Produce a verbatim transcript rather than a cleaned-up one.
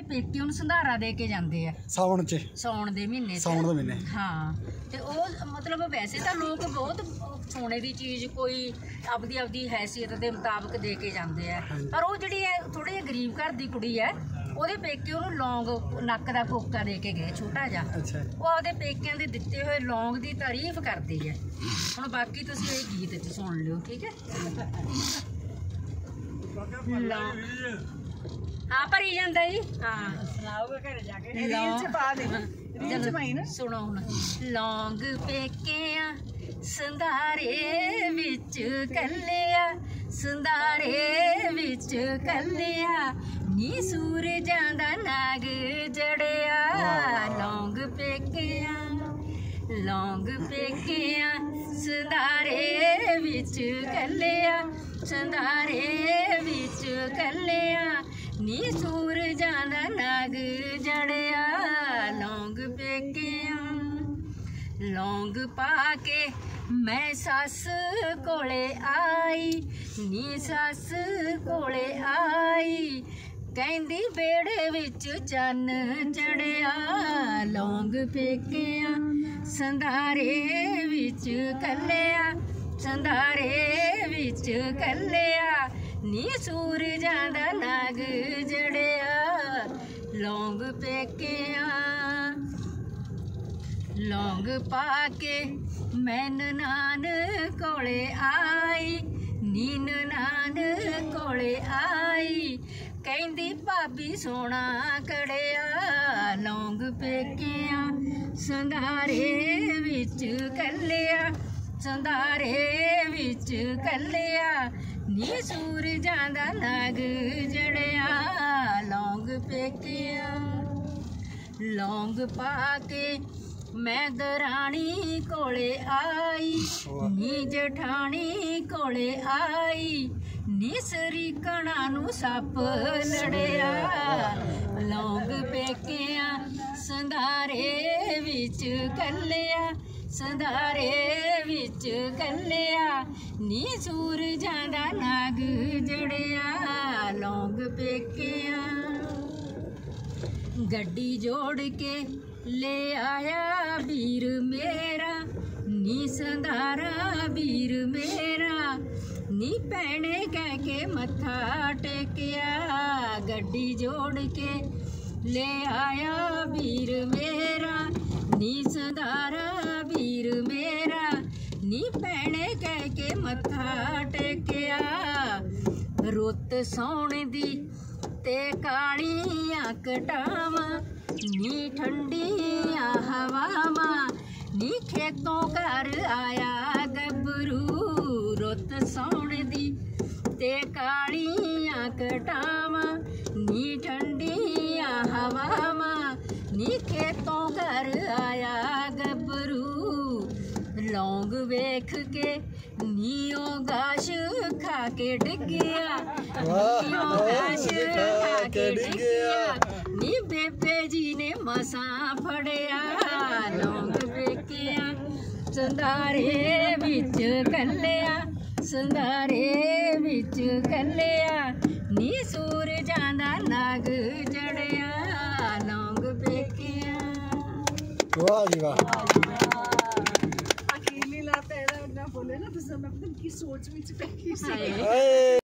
पेके उन्हें संधारा दे के जाते हैं सावन च साउन दे महीने साउन दे महीने हाँ ते ओ मतलब वैसे तो लोग बहुत सोने की चीज़ कोई आपदी आपदी हैसियत के मुताबिक दे के जाते हैं पर वो जी थोड़ी जी गरीब घर की कुड़ी है ਉਹਦੇ पेके ਉਹਨੂੰ लौंग नक का कोका दे के गए छोटा जा वो ਉਹਦੇ पेकिਆਂ ਦੇ ਦਿੱਤੇ ਹੋਏ लौंग की तारीफ करती है ਹੁਣ बाकी तुसीं ਇਹ गीत च सुन लियो ठीक है हाँ भरी जाता जी हाँ सुनाओगे घर जाके रील च पा दे रील च पाई ना सुनो हुण लौंग पेकिਆਂ संधारे विच कल्लिया संधारे विच कल्लिया नी सूरजां दा नाग जड़िया लौंग पेकिਆਂ लौंग पेकिਆਂ संधारे विच कल्लिया संधारे विच कल्लिया नी सूरजां दा नाग जड़िया लौंग पेकिਆਂ लौंग पाके मैं सस कोले आई नी सस कोले आई कहंदी बेड़े विच चन्न चढ़िया लौंग पेकिਆਂ संधारे विच कल्लिया संधारे विच कल्लिया नी सूरजां दा नाग जड़िया लौंग पेकिਆਂ लौंग पाके मैं ननान कोले आई नी ननान कोले आई कहंदी भाभी सोना कड़िया लौंग पेकिਆਂ संधारे विच कल्लिया संधारे विच कल्लिया नी सूरजां दा नाग जड़िया लौंग पेकिਆਂ लौंग पाके मैं दरानी कोले आई नी जठानी कोले आई नी सरीकणा नू सप लड़िया लौंग पेकिਆਂ संधारे विच कल्लिया संधारे विच कल्लिया नी सूरजां दा नाग जड़िया लौंग पेकिਆਂ गड्डी जोड़ के ले आया वीर मेरा नी संधारा वीर मेरा नी भैने कह के मत्था टेकिया गड्डी जोड़ के ले आया वीर मेरा नी संधारा वीर मेरा नी भैने कह के मत्था टेकिया रुत सौण दी ते कालियां कटावां नी ठंडिया हवावां नी खेतों घर आया गबरू रुत सौण दी ते कालियां कटावां नी ठंडिया हवावां नी खेतों घर आया गबरू लौंग वेख के नीओ गाश खा के डिग्गिया नीओ गाश खा के डिग्गिया नी बेबे जी ने मसा फड़िया लौंग पेकिਆਂ संधारे विच कल्लिया संधारे विच कल्लिया नी सूरजां दा नाग जड़िया लौंग पेकिਆਂ वाह जी वाह अकेली लाता है ना बोले ना तो सब अपनी सोच में